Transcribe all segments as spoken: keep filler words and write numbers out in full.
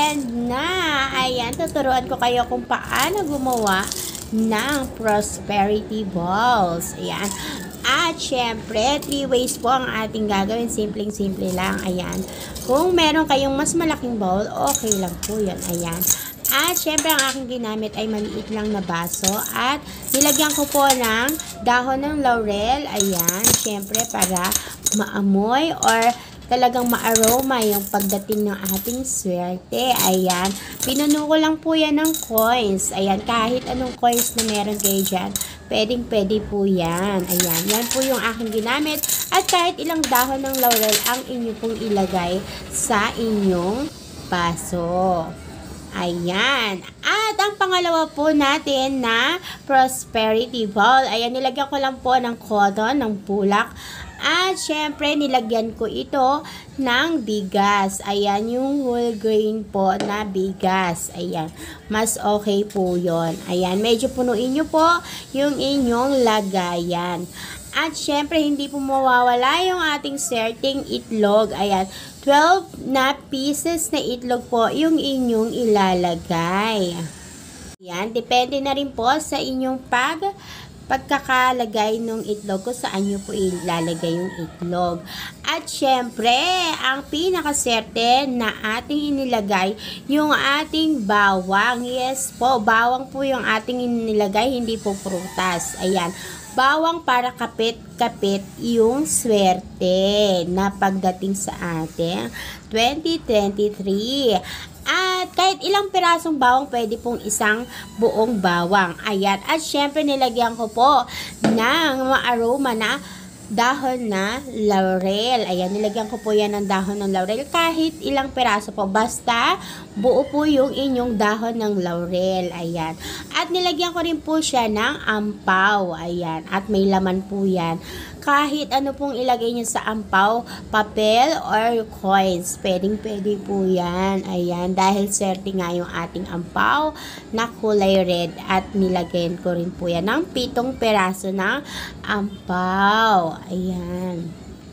And na, ayan, tuturuan ko kayo kung paano gumawa ng prosperity balls. Ayan. At syempre, three ways po ang ating gagawin. Simpleng-simple lang. Ayan. Kung meron kayong mas malaking bowl, okay lang po yun. Ayan. At syempre, ang aking ginamit ay maliit lang na baso. At nilagyan ko po ng dahon ng laurel. Ayan. Syempre, para maamoy or talagang ma-aroma yung pagdating ng ating swerte. Ayan. Pinuno ko lang po yan ng coins. Ayan. Kahit anong coins na meron kayo dyan, pwedeng pwede po yan. Ayan. Yan po yung aking ginamit. At kahit ilang dahon ng laurel ang inyo pong ilagay sa inyong baso. Ayan. At ang pangalawa po natin na prosperity ball. Ayan. Nilagyan ko lang po ng cotton, ng bulak. At syempre, nilagyan ko ito ng bigas. Ayan, yung whole grain po na bigas. Ayan, mas okay po yon. Ayan, medyo punuin nyo po yung inyong lagayan. At syempre, hindi po mawawala yung ating serting itlog. Ayan, twelve na pieces na itlog po yung inyong ilalagay. Ayan, depende na rin po sa inyong pag pagkakalagay ng itlog kung saan nyo po ilalagay yung itlog. At syempre, ang pinakaserte na ating inilagay, yung ating bawang. Yes po, bawang po yung ating inilagay, hindi po prutas. Ayan, bawang para kapit-kapit yung swerte na pagdating sa ating twenty twenty-three. At kahit ilang pirasong bawang, pwede pong isang buong bawang. Ayan. At syempre, nilagyan ko po ng ma-aroma na dahon na laurel. Ayan, nilagyan ko po yan ng dahon ng laurel. Kahit ilang piraso po. Basta, buo po yung inyong dahon ng laurel. Ayan. At nilagyan ko rin po siya ng ampaw. Ayan. At may laman po yan. Kahit ano pong ilagay nyo sa ampaw, papel or coins, pwedeng pwede po yan. Ayan, dahil swerte nga yung ating ampaw na kulay red. At nilagyan ko rin po yan ng pitong peraso ng ampaw. Ayan.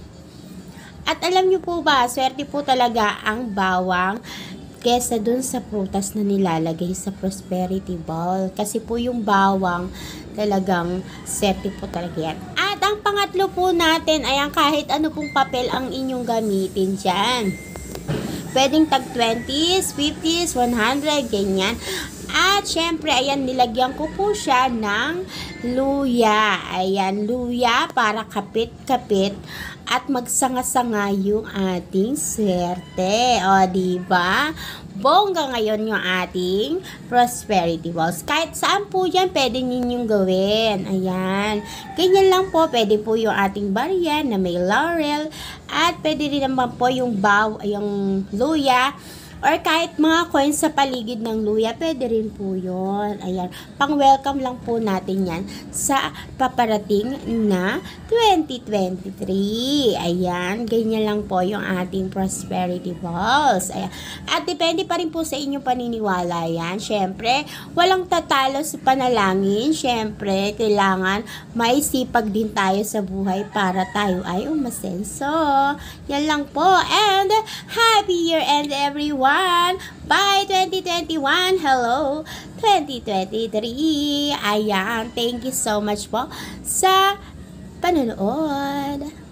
At alam nyo po ba, swerte po talaga ang bawang kesa dun sa prutas na nilalagay sa prosperity ball. Kasi po yung bawang talagang swerte po talaga yan. At ang pangatlo po natin, ayan, kahit ano pong papel ang inyong gamitin dyan. Pwedeng tag twenties, fifties, one hundred, ganyan. At syempre, ayan, nilagyan ko po siya ng luya. Ayan, luya para kapit-kapit at magsanga-sanga yung ating swerte. O, diba? Bongga ngayon yung ating prosperity balls. Kahit saan po yan, pwede ninyong gawin. Ayan. Ganyan lang po, pwede po yung ating barya na may laurel. At pwede rin naman po yung baw, yung luya. Or kahit mga coins sa paligid ng luya, pwede rin po yun. Ayan. Pang-welcome lang po natin yan sa paparating na twenty twenty-three. Ayan. Ganyan lang po yung ating prosperity balls. Ayan. At depende pa rin po sa inyong paniniwala yan. Siyempre, walang tatalo sa panalangin. Siyempre, kailangan may sipag din tayo sa buhay para tayo ay umasenso. Yan lang po. And happy year end everyone! Bye twenty twenty-one. Hello twenty twenty-three. Ayan, thank you so much po sa panonood.